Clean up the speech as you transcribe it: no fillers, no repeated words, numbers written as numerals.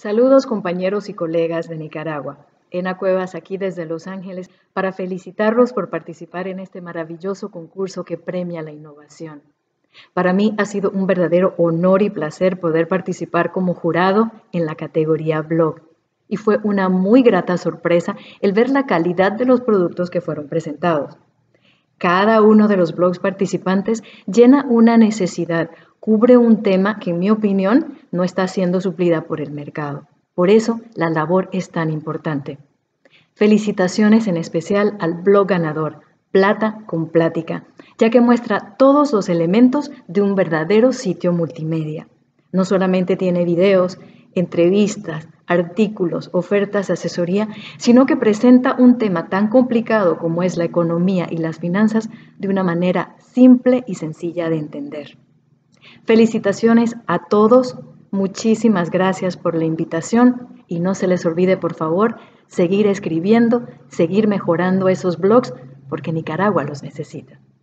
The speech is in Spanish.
Saludos compañeros y colegas de Nicaragua. Ena Cuevas aquí desde Los Ángeles para felicitarlos por participar en este maravilloso concurso que premia la innovación. Para mí ha sido un verdadero honor y placer poder participar como jurado en la categoría blog. Y fue una muy grata sorpresa el ver la calidad de los productos que fueron presentados. Cada uno de los blogs participantes llena una necesidad, cubre un tema que en mi opinión no está siendo suplida por el mercado. Por eso la labor es tan importante. Felicitaciones en especial al blog ganador, Plata con Plática, ya que muestra todos los elementos de un verdadero sitio multimedia. No solamente tiene videos, entrevistas, artículos, ofertas de asesoría, sino que presenta un tema tan complicado como es la economía y las finanzas de una manera simple y sencilla de entender. Felicitaciones a todos, muchísimas gracias por la invitación y no se les olvide, por favor, seguir escribiendo, seguir mejorando esos blogs porque Nicaragua los necesita.